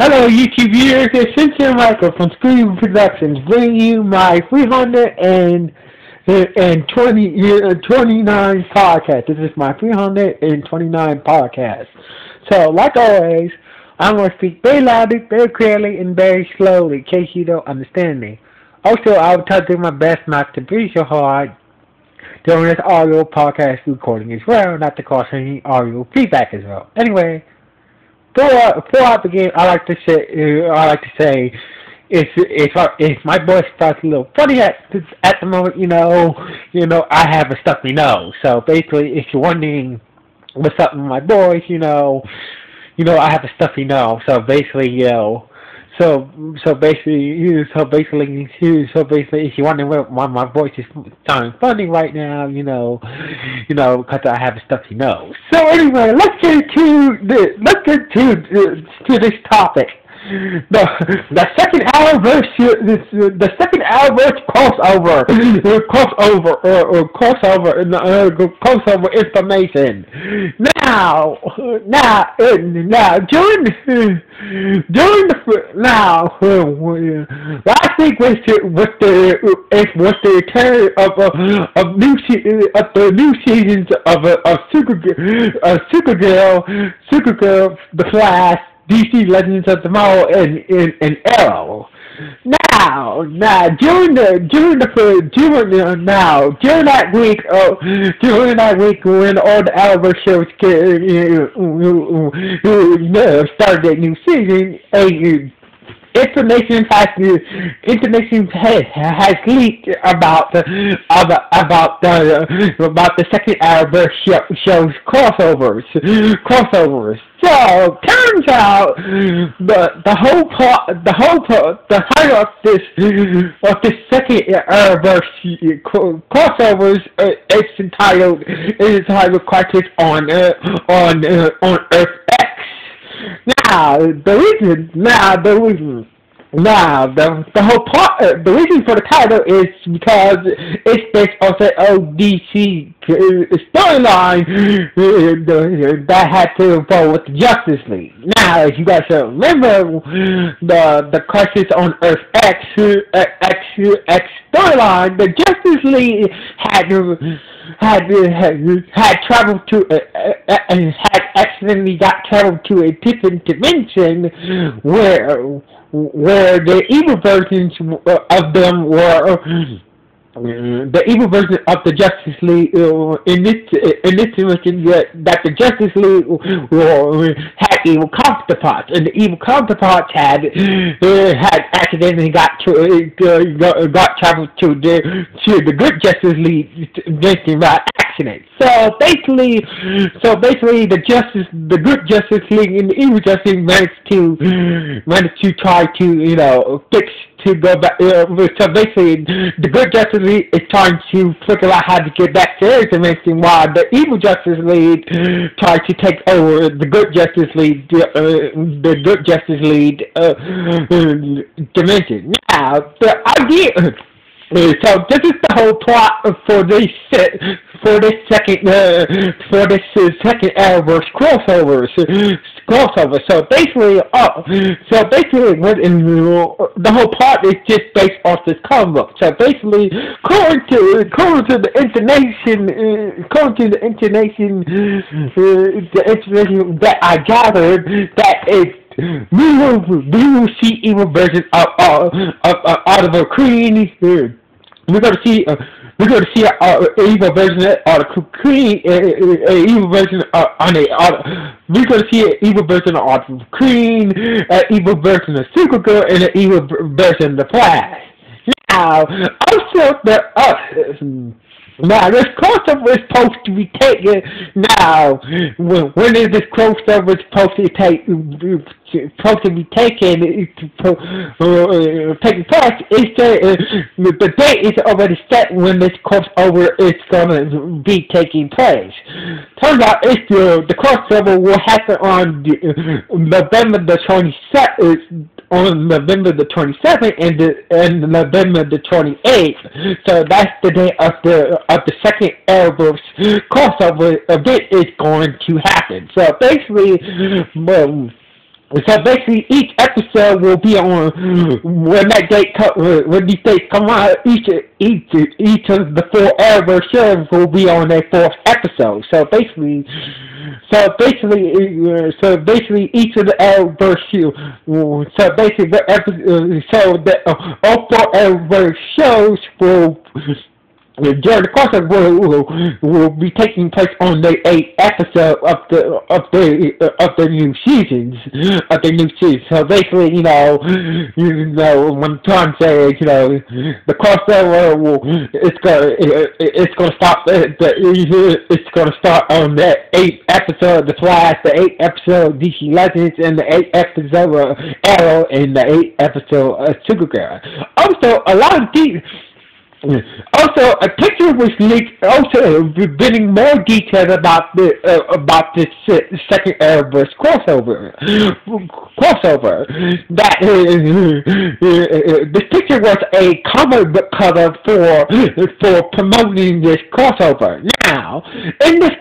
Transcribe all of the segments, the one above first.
Hello, YouTube viewers. It's Sincere Michael from Scream Productions, bringing you my 329 podcast. This is my 329 podcast. So, like always, I'm going to speak very loudly, very clearly, and very slowly, in case you don't understand me. Also, I will try to do my best not to breathe so hard during this audio podcast recording as well, not to cause any audio feedback as well. Anyway. Before I begin, I like to say, if my voice starts a little funny at the moment, I have a stuffy nose. So basically, if you're wondering what's up with my voice, I have a stuffy nose. So basically, so basically, if you're wondering why my voice is sounding funny right now, because I have a stuffy nose. So anyway, let's get to this topic. The second Arrowverse crossover information. Now, last week was the return of the new seasons of Supergirl, The Flash, DC Legends of Tomorrow, and Arrow. Now, during that week when all the Arrowverse shows started their new season, information has leaked about the second Arrowverse show's crossovers. So turns out the title of this second Arrowverse crossovers is entitled Crisis on Earth X. The reason for the title is because it's based on the DC storyline that had to involve with the Justice League. Now, if you guys remember the Crisis on Earth X storyline, the Justice League had traveled to and had accidentally got traveled to a different dimension where the evil versions of them were the evil version of the Justice League in this dimension that the Justice League had evil counterparts, and the evil counterparts had accidentally got traveled to the good Justice League dimension by accident. So basically, the good Justice League and the evil Justice League managed to try to fix. To go back, so basically, the good Justice League is trying to figure out how to get back to their dimension, while the evil Justice League tries to take over the good Justice League, dimension. Now, the idea. So this is the whole plot for this second Arrowverse crossover. So basically, the whole plot is just based off this comic book. So basically, according to the information that I gathered, that is. We will see evil version of Oliver Queen. We're going to see evil version of Oliver Queen. Evil version we're going to see an evil version of Oliver Queen, an evil version of Supergirl, and an evil version of The Flash. Now, Now, this crossover is supposed to be taken. Now, when is this crossover supposed to be taken? Taking place. The date is already set when this crossover is going to be taking place. Turns out the crossover will happen on November the 27th. On November the 27th and November the 28th. So that's the day of the second Arrowverse crossover event is going to happen. So basically, So basically, each episode will be on when these dates come out. Each of the 4 Arrowverse shows will be on their 4th episode. So basically, each of the Arrowverse shows. So basically, all 4 Arrowverse shows will. During the course of will be taking place on the 8th episode of the new seasons So basically, what I'm trying to say is, the crossover it's gonna start on the 8th episode of The Flash, the 8th episode of DC Legends, and the 8th episode of Arrow, and the 8th episode of Supergirl. Also, a picture was leaked, also revealing more details about this second Arrowverse crossover. That this picture was a comic book cover for promoting this crossover. Now, in this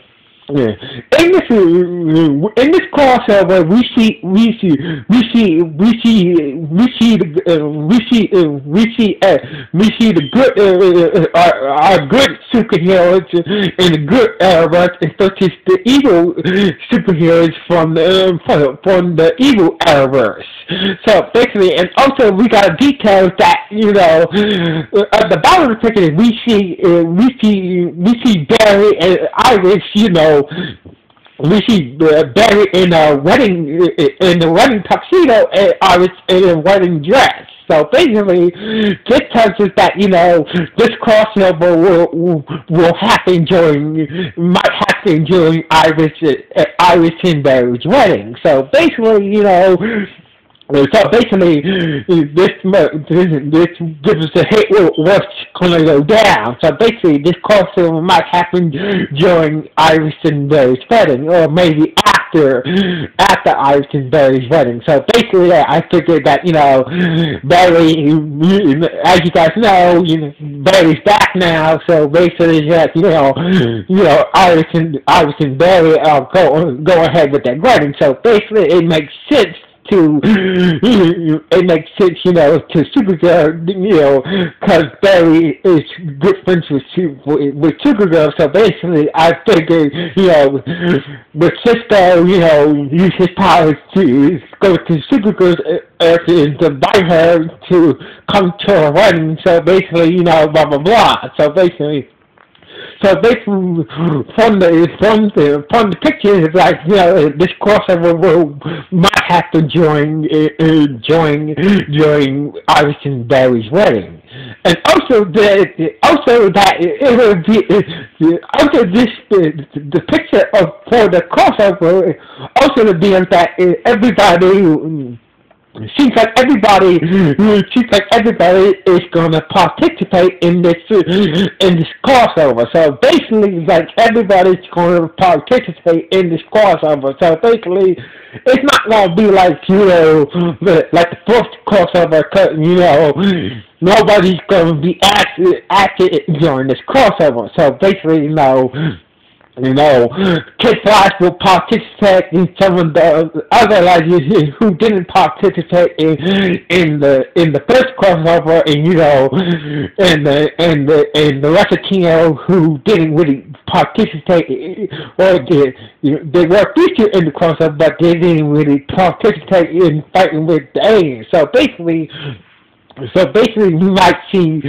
crossover, we see the good our good superheroes and the good Arrowverse, and versus the evil superheroes from the evil Arrowverse. So basically, and also we got details that at the bottom of the picture we see Barry and Iris, we see Barry in a wedding tuxedo and Iris in a wedding dress. So basically, this tells us that this crossover might happen during Iris and Barry's wedding. So basically, this gives us a hint what's going to go down. So basically, this crossover might happen during Iris and Barry's wedding, or maybe after Iris and Barry's wedding. So basically, I figured that Barry, as you guys know, Barry's back now. So basically, that Iris and Barry are go ahead with that wedding. So basically, it makes sense. It makes sense, to Supergirl, because Barry is good friends with Supergirl. So basically, I figured, with Cisco, use his powers to go to Supergirl's earth and invite her to come to her wedding. So basically, blah blah blah. So basically, from the pictures, it's like this crossover might happen during Iris and Barry's wedding, and also the picture for the crossover also reveals that everybody. Seems like everybody is gonna participate in this crossover. So basically, like everybody's gonna participate in this crossover. So basically, it's not gonna be like like the first crossover. Nobody's gonna be active during this crossover. So basically, Kid Flash will participate in some of the other legends who didn't participate in the first crossover, and the rest of Tino who didn't really participate, or they were featured in the crossover, but they didn't really participate in fighting with the aliens. So basically, we might see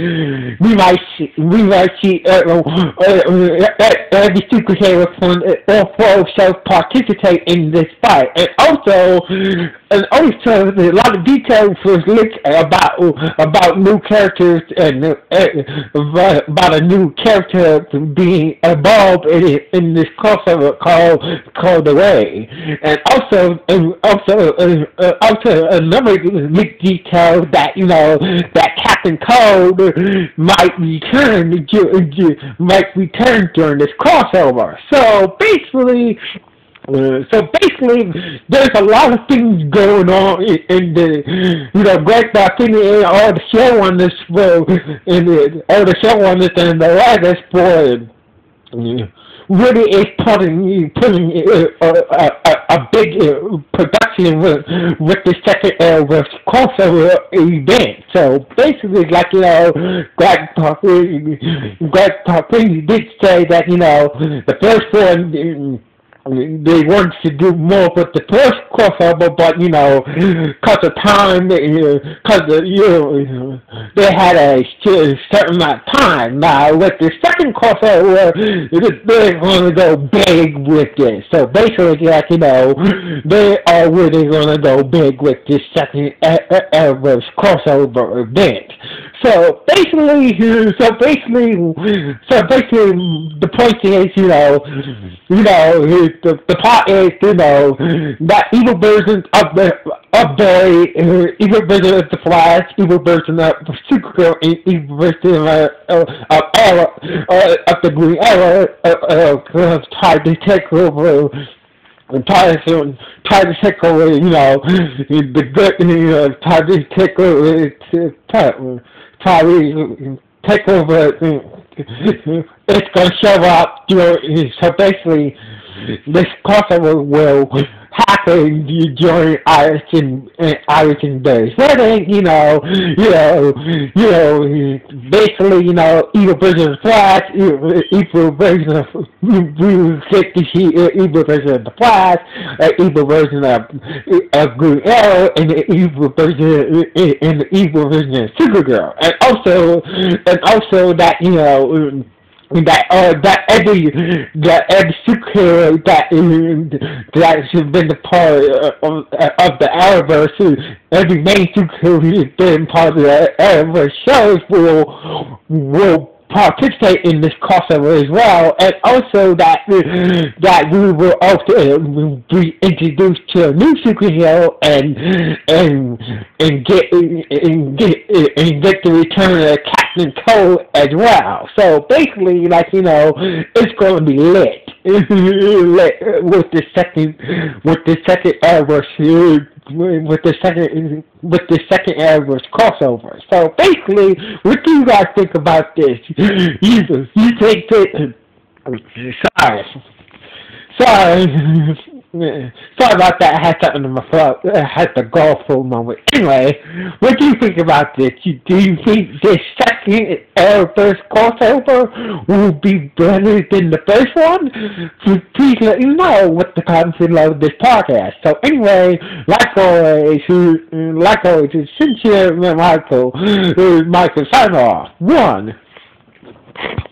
every superhero from all 4 shows participate in this fight, and also a lot of details was leaked about new characters and about a new character being involved in this crossover called The Ray, and also another leaked detail that that Captain Cold might return during this crossover. So basically, there's a lot of things going on in the Greg Martini, all the showrunners and the writers for really is putting a big production with the second Arrowverse crossover event. So basically, like, Greg Talking did say that, the first one, they wanted to do more with the first crossover, but because of time, because they had a certain amount of time. Now with the second crossover, they're going to go big with this. So basically, like, they are really going to go big with this second Arrowverse crossover event. So basically, the point is, the plot is, that evil versions of the evil version of the Flash, evil version of Supergirl, and evil version of Arrow, of the Green Arrow, tried to take over. And try to take over, the good, try to take over, try to take over. It's gonna show up, so basically, this crossover will happen during Iris Days wedding. Basically, evil version of Flash, evil version of evil version of the Flash, evil version of Green Arrow, and the evil version of Supergirl, and also that that every superhero that has been a part of the Arrowverse, every main superhero who has been part of the Arrowverse shows will participate in this crossover as well, and also that we will also be introduced to a new superhero and get the return of Captain Cold as well. So basically, it's going to be lit with the second Arrowverse. With the second Arrowverse crossover. So basically, what do you guys think about this? You think that? Sorry about that. I had something in my throat. I had the golf for a moment. Anyway, what do you think about this? Do you think this second Arrowverse crossover will be better than the first one? Please let me know what the comments below this podcast. So anyway, like always, it's sincere Michael sign off. 1.